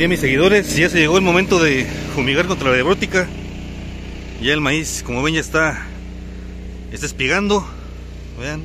día, mis seguidores. Ya se llegó el momento de fumigar contra la diabrótica. Ya el maíz, como ven, ya está espigando. Vean,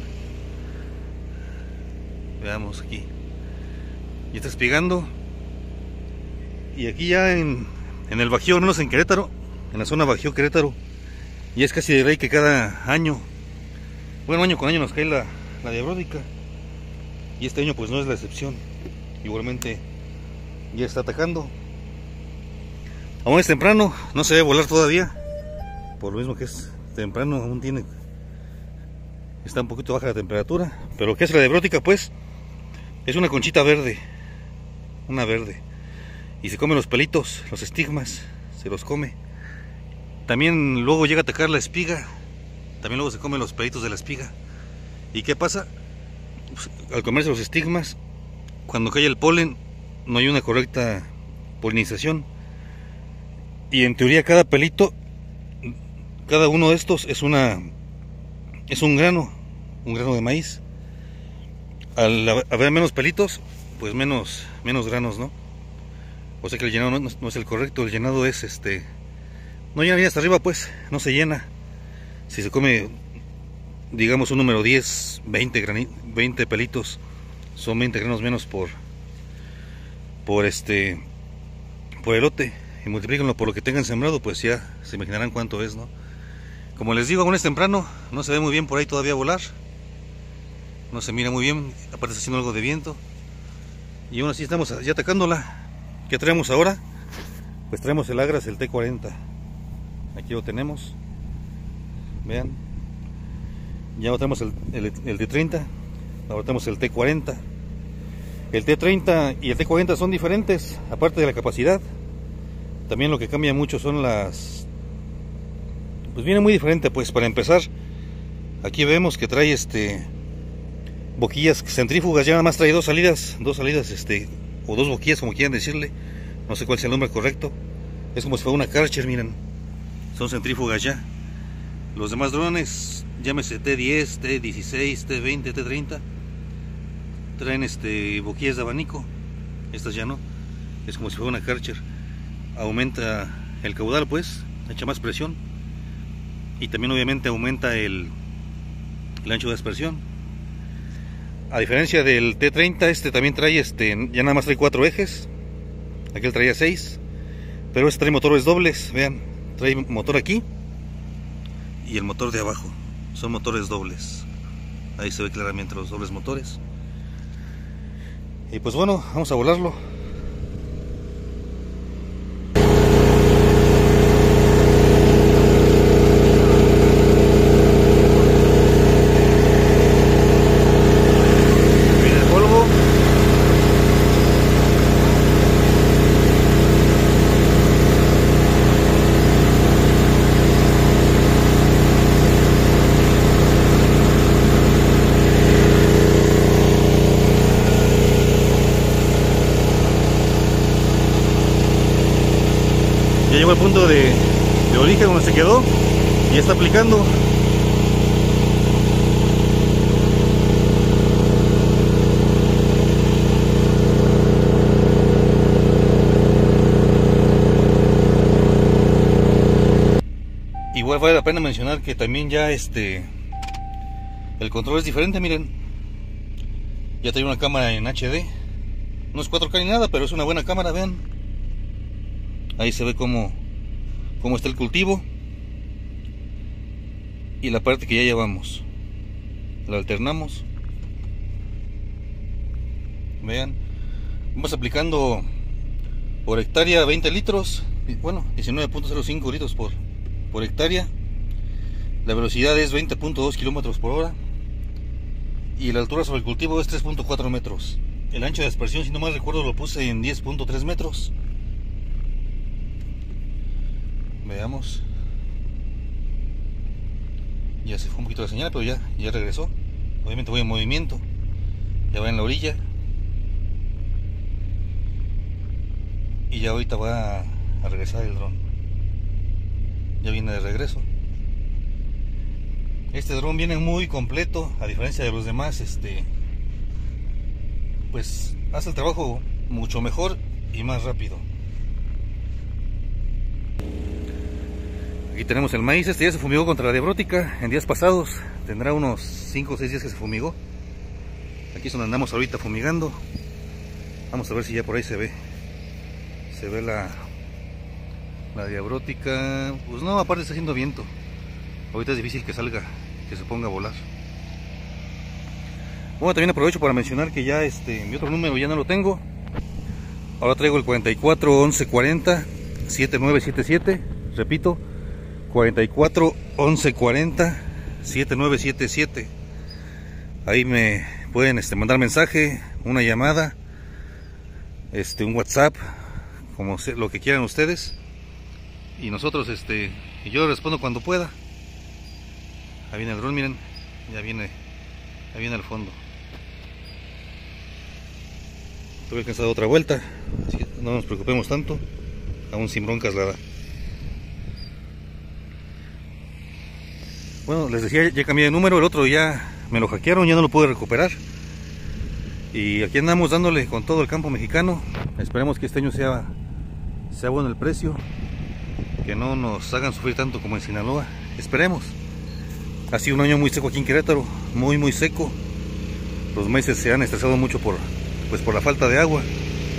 veamos aquí, ya está espigando. Y aquí ya en el Bajío, no en Querétaro, en la zona Bajío Querétaro, y es casi de ley que cada año, bueno, año con año nos cae la diabrótica, y este año pues no es la excepción. Igualmente ya está atacando. Aún es temprano, no se debe volar todavía, por lo mismo que es temprano, aún está un poquito baja la temperatura. Pero ¿qué es la diabrótica? Pues es una conchita verde, una verde, y se come los pelitos, los estigmas, se los come. También luego llega a atacar la espiga, también luego se come los pelitos de la espiga. ¿Y qué pasa? Pues, al comerse los estigmas, cuando cae el polen, no hay una correcta polinización, y en teoría cada pelito, cada uno de estos es un grano de maíz. Al haber menos pelitos, pues menos granos, ¿no? O sea que el llenado no es el correcto. El llenado es no llena bien hasta arriba, pues no se llena. Si se come, digamos, un número 10, 20 pelitos, son 20 granos menos por elote, y multiplíquenlo por lo que tengan sembrado, pues ya se imaginarán cuánto es, ¿no? Como les digo, aún es temprano, no se ve muy bien por ahí todavía volar, no se mira muy bien, aparte está haciendo algo de viento, y aún así estamos ya atacándola. ¿Qué traemos ahora? Pues traemos el Agras, el T40, aquí lo tenemos, vean, ya no tenemos el T30, ahora tenemos el T40. El T30 y el T40 son diferentes, aparte de la capacidad. También lo que cambia mucho son pues viene muy diferente. Pues para empezar, aquí vemos que trae boquillas centrífugas, ya nada más trae dos salidas, o dos boquillas, como quieran decirle, no sé cuál sea el nombre correcto. Es como si fuera una Karcher, miren, son centrífugas ya. Los demás drones, llámese T10, T16, T20, T30, traen boquillas de abanico. Estas ya no, es como si fuera una Karcher. Aumenta el caudal, pues echa más presión, y también obviamente aumenta el ancho de aspersión. A diferencia del T30, también trae ya nada más trae 4 ejes. Aquel traía 6, pero trae motores dobles. Vean, trae motor aquí y el motor de abajo, son motores dobles. Ahí se ve claramente los dobles motores. Y pues bueno, vamos a volarlo. Viene el polvo. Ya llegó al punto de origen donde se quedó y está aplicando. Igual vale la pena mencionar que también ya el control es diferente. Miren, ya trae una cámara en HD, no es 4K ni nada, pero es una buena cámara. Vean, ahí se ve cómo está el cultivo y la parte que ya llevamos. La alternamos. Vean, vamos aplicando por hectárea 20 litros, bueno, 19.05 litros por hectárea. La velocidad es 20.2 kilómetros por hora y la altura sobre el cultivo es 3.4 metros. El ancho de aspersión, si no mal recuerdo, lo puse en 10.3 metros. Veamos, ya se fue un poquito la señal, pero ya regresó. Obviamente voy en movimiento, ya va en la orilla y ya ahorita va a regresar el dron. Ya viene de regreso. Este dron viene muy completo, a diferencia de los demás. Pues hace el trabajo mucho mejor y más rápido. Aquí tenemos el maíz. Este ya se fumigó contra la diabrótica en días pasados. Tendrá unos 5 o 6 días que se fumigó. Aquí es donde andamos ahorita fumigando. Vamos a ver si ya por ahí se ve la diabrótica. Pues no, aparte está haciendo viento. Ahorita es difícil que salga, que se ponga a volar. Bueno, también aprovecho para mencionar que ya mi otro número ya no lo tengo. Ahora traigo el 44 11 40 7977. Repito, 44 11 40 7977. Ahí me pueden mandar mensaje, una llamada, un WhatsApp, como lo que quieran ustedes. Y nosotros, yo respondo cuando pueda. Ahí viene el dron, miren, ahí viene al fondo. Tuve que dar otra vuelta, así que no nos preocupemos tanto, aún sin broncas la da. Bueno, les decía, ya cambié de número, el otro ya me lo hackearon, ya no lo pude recuperar. Y aquí andamos dándole con todo el campo mexicano. Esperemos que este año sea bueno el precio, que no nos hagan sufrir tanto como en Sinaloa. Esperemos. Ha sido un año muy seco aquí en Querétaro, muy seco. Los maíces se han estresado mucho por la falta de agua.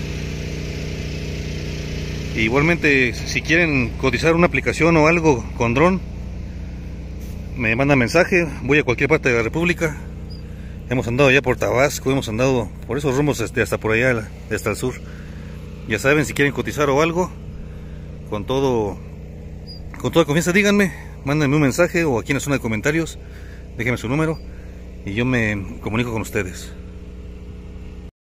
Y igualmente, si quieren cotizar una aplicación o algo con dron, me mandan mensaje. Voy a cualquier parte de la República. Hemos andado ya por Tabasco, hemos andado por esos rumbos hasta por allá, hasta el sur. Ya saben, si quieren cotizar o algo, con toda confianza díganme, mándenme un mensaje o aquí en la zona de comentarios, déjenme su número y yo me comunico con ustedes.